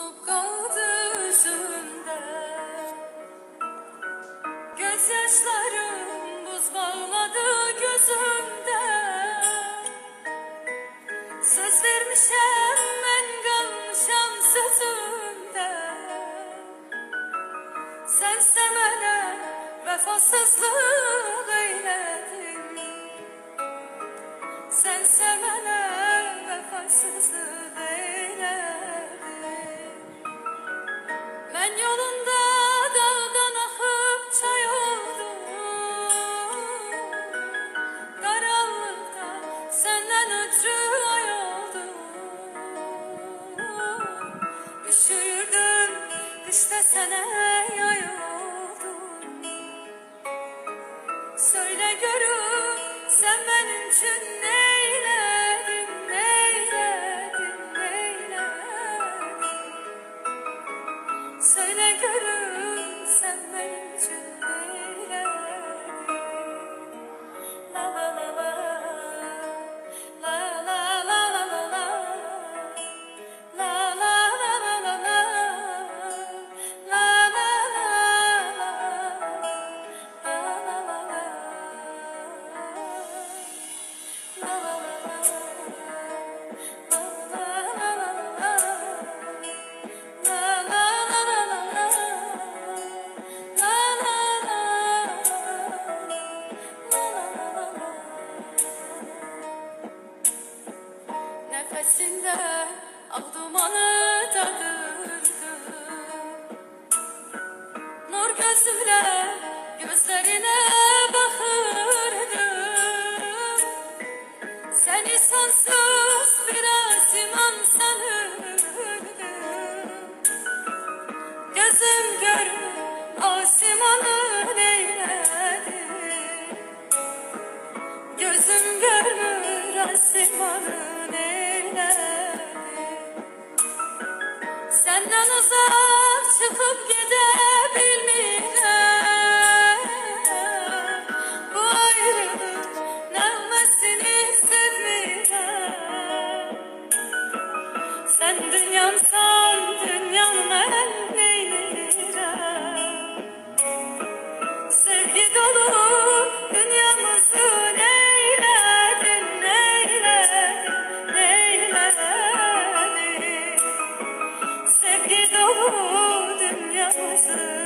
solup kaldı yüzünde. Gözyaşlarım buz bağladı gözümde. Söz vermişem ben kalmışam sözümde. Sense mənə vefasızlık eyledin. Sense mənə vefasızlık eyledin. Ben yolunda dağdan akıp çay oldum. Karanlıkta senden ötürü ay oldum. Üşürdüm kışta sana yay oldum. Söyle görüm sen benim için neyledin, neyledin, neyledin. Söyle görüm sen benim için neyledin. La la la la, la la la la la la, la la la la la la, la la la la, la la la la. Nefesinden al dumanı tadırdım. Nur gözümle gözlerine bakırdım. Seni sonsuz bir asiman sanırdım. Gözüm görür asimanı neyledi. Gözüm görür asimanı neyledi. Senden uzak çıkıp gidebilmirəm. Bu ayrılık nəğməsini sevmirəm. Sen dünyamsan dünyam mən neylirəm. Sevgi dolu dünyamızı neyledin, neyledin, neyledin. Sevgi dolu dünyamızı